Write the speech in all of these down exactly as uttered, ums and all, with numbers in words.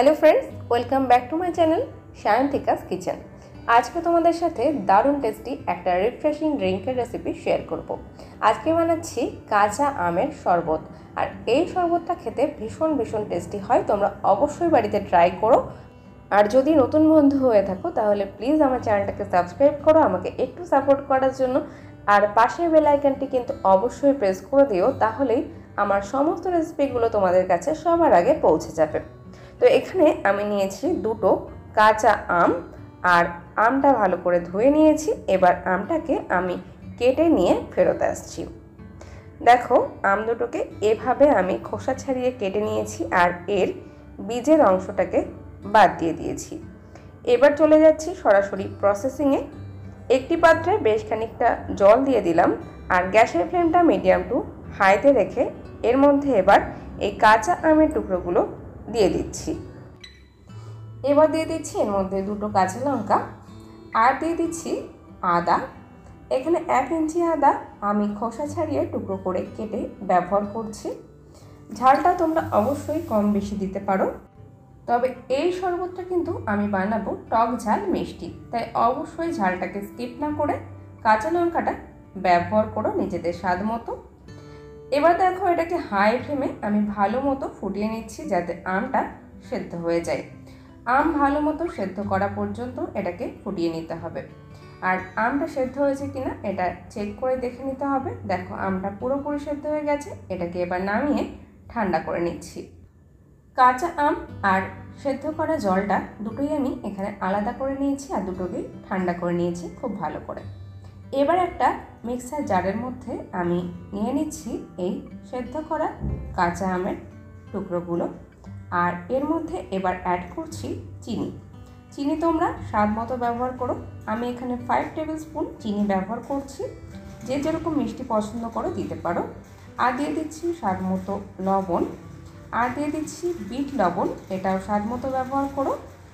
Hello friends, welcome back to my channel Sayantika's kitchen. আজকে তোমাদের সাথে দারুণ টেস্টি একটা রিফ্রেশিং ড্রিঙ্কের রেসিপি শেয়ার করব। আজকে বানাচ্ছি কাঁচা আমের শরবত, আর এই শরবতটা খেতে ভীষণ ভীষণ টেস্টি হয়। তোমরা অবশ্যই বাড়িতে ট্রাই করো। আর যদি নতুন বন্ধু হয়ে থাকো তাহলে প্লিজ আমার চ্যানেলটাকে সাবস্ক্রাইব করো আমাকে একটু সাপোর্ট করার জন্য। আর পাশের বেল আইকনটি কিন্তু অবশ্যই প্রেস করে দিও, তাহলেই আমার সমস্ত রেসিপিগুলো তোমাদের কাছে সবার আগে পৌঁছে যাবে। তো এখানে আমি নিয়েছি দুটো কাঁচা আম, আর আমটা ভালো করে ধুয়ে নিয়েছি। এবার আমটাকে আমি কেটে নিয়ে ফেরত আসছি। দেখো, আম দুটোকে এভাবে আমি খোসা ছাড়িয়ে কেটে নিয়েছি, আর এর বীজের অংশটাকে বাদ দিয়ে দিয়েছি। এবার চলে যাচ্ছি সরাসরি প্রসেসিংয়ে। একটি পাত্রে বেশ খানিকটা জল দিয়ে দিলাম, আর গ্যাসের ফ্লেমটা মিডিয়াম টু হাইতে রেখে এর মধ্যে এবার এই কাঁচা আমের টুকরোগুলো দিয়ে দিচ্ছি। এবার দিয়ে দিচ্ছি এর মধ্যে দুটো কাঁচা লঙ্কা, আর দিয়ে দিচ্ছি আদা। এখানে এক ইঞ্চি আদা আমি খোসা ছাড়িয়ে টুকরো করে কেটে ব্যবহার করছি। ঝালটা তোমরা অবশ্যই কম বেশি দিতে পারো, তবে এই শরবতটা কিন্তু আমি বানাবো টক ঝাল মিষ্টি, তাই অবশ্যই ঝালটাকে স্কিপ না করে কাঁচা লঙ্কাটা ব্যবহার করো নিজেদের স্বাদ মতো। এবার দেখো, এটাকে হাই ফ্লেমে আমি ভালো মতো ফুটিয়ে নিচ্ছি যাতে আমটা সেদ্ধ হয়ে যায়। আম ভালো মতো সেদ্ধ করা পর্যন্ত এটাকে ফুটিয়ে নিতে হবে। আর আমটা সেদ্ধ হয়েছে কিনা এটা চেক করে দেখে নিতে হবে। দেখো, আমটা পুরোপুরি সেদ্ধ হয়ে গেছে। এটাকে এবার নামিয়ে ঠান্ডা করে নিচ্ছি। কাঁচা আম আর সেদ্ধ করা জলটা দুটোই আমি এখানে আলাদা করে নিয়েছি, আর দুটোকেই ঠান্ডা করে নিয়েছি খুব ভালো করে। এবার একটা মিক্সার জারের মধ্যে আমি নিয়ে নিচ্ছি এই সেদ্ধ করা কাঁচা আমের টুকরোগুলো, আর এর মধ্যে এবার অ্যাড করছি চিনি। চিনি তোমরা স্বাদ মতো ব্যবহার করো। আমি এখানে ফাইভ টেবিল স্পুন চিনি ব্যবহার করছি। যে যেরকম মিষ্টি পছন্দ করো দিতে পারো। আর দিয়ে দিচ্ছি স্বাদ মতো লবণ, আর দিয়ে দিচ্ছি বিট লবণ, এটাও স্বাদ মতো ব্যবহার করো।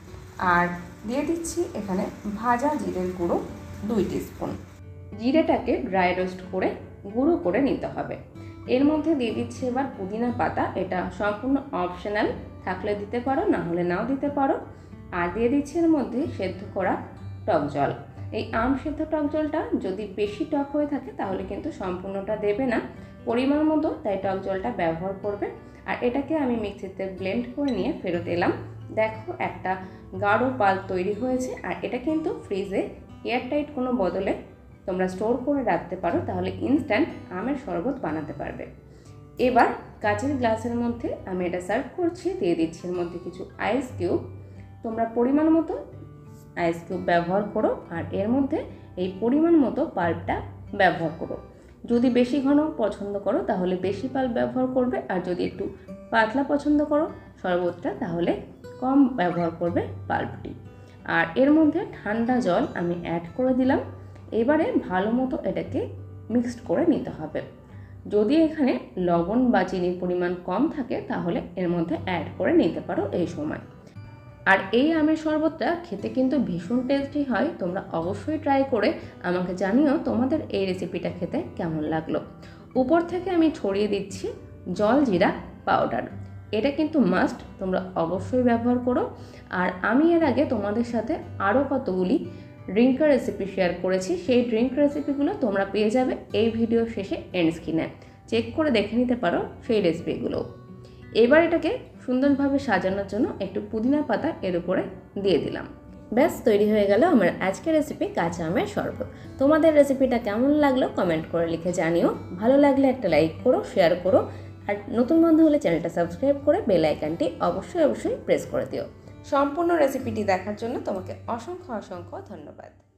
আর দিয়ে দিচ্ছি এখানে ভাজা জিরের গুঁড়ো দুই টিস্পুন। জিরেটাকে ড্রাই রোস্ট করে গুঁড়ো করে নিতে হবে। এর মধ্যে দিয়ে দিচ্ছি এবার পুদিনা পাতা, এটা সম্পূর্ণ অপশনাল, থাকলে দিতে পারো, না হলে নাও দিতে পারো। আর দিয়ে দিচ্ছি এর মধ্যে সেদ্ধ করা টক জল। এই আম সেদ্ধ টক জলটা যদি বেশি টক হয়ে থাকে তাহলে কিন্তু সম্পূর্ণটা দেবে না, পরিমাণ মতো তাই টক জলটা ব্যবহার করবে। আর এটাকে আমি মিক্সিতে ব্লেন্ড করে নিয়ে ফেরত এলাম। দেখো, একটা গাঢ় পাল্প তৈরি হয়েছে। আর এটা কিন্তু ফ্রিজে এয়ারটাইট কোনো বদলে তোমরা স্টোর করে রাখতে পারো, তাহলে ইনস্ট্যান্ট আমের শরবত বানাতে পারবে। এবার কাচের গ্লাসের মধ্যে আমি এটা সার্ভ করছি। দিয়ে দিচ্ছি এর মধ্যে কিছু আইস কিউব। তোমরা পরিমাণ মতো আইস কিউব ব্যবহার করো, আর এর মধ্যে এই পরিমাণ মতো পাল্পটা ব্যবহার করো। যদি বেশি ঘন পছন্দ করো তাহলে বেশি পাল্প ব্যবহার করবে, আর যদি একটু পাতলা পছন্দ করো শরবতটা তাহলে কম ব্যবহার করবে পাল্পটি। আর এর মধ্যে ঠান্ডা জল আমি অ্যাড করে দিলাম। এবারে ভালো মতো এটাকে মিক্সড করে নিতে হবে। যদি এখানে লবণ বা চিনির পরিমাণ কম থাকে তাহলে এর মধ্যে অ্যাড করে নিতে পারো এই সময়। আর এই আমের শরবতটা খেতে কিন্তু ভীষণ টেস্টি হয়। তোমরা অবশ্যই ট্রাই করে আমাকে জানিও তোমাদের এই রেসিপিটা খেতে কেমন লাগলো। উপর থেকে আমি ছড়িয়ে দিচ্ছি জল জিরা পাউডার। এটা কিন্তু মাস্ট, তোমরা অবশ্যই ব্যবহার করো। আর আমি এর আগে তোমাদের সাথে আরও কতগুলি ড্রিঙ্কের রেসিপি শেয়ার করেছি, সেই ড্রিঙ্ক রেসিপিগুলো তোমরা পেয়ে যাবে এই ভিডিও শেষে এন্ড স্ক্রিনে। চেক করে দেখে নিতে পারো সেই রেসিপিগুলো। এবার এটাকে সুন্দরভাবে সাজানোর জন্য একটু পুদিনা পাতা এর উপরে দিয়ে দিলাম। ব্যাস, তৈরি হয়ে গেল আমার আজকের রেসিপি কাঁচা আমের শরবত। তোমাদের রেসিপিটা কেমন লাগলো কমেন্ট করে লিখে জানিও। ভালো লাগলে একটা লাইক করো, শেয়ার করো, আর নতুন বন্ধু হলে চ্যানেলটা সাবস্ক্রাইব করে বেল আইকনটি অবশ্যই অবশ্যই প্রেস করে দিও। সম্পূর্ণ রেসিপিটি দেখার জন্য তোমাকে অসংখ্য অসংখ্য ধন্যবাদ।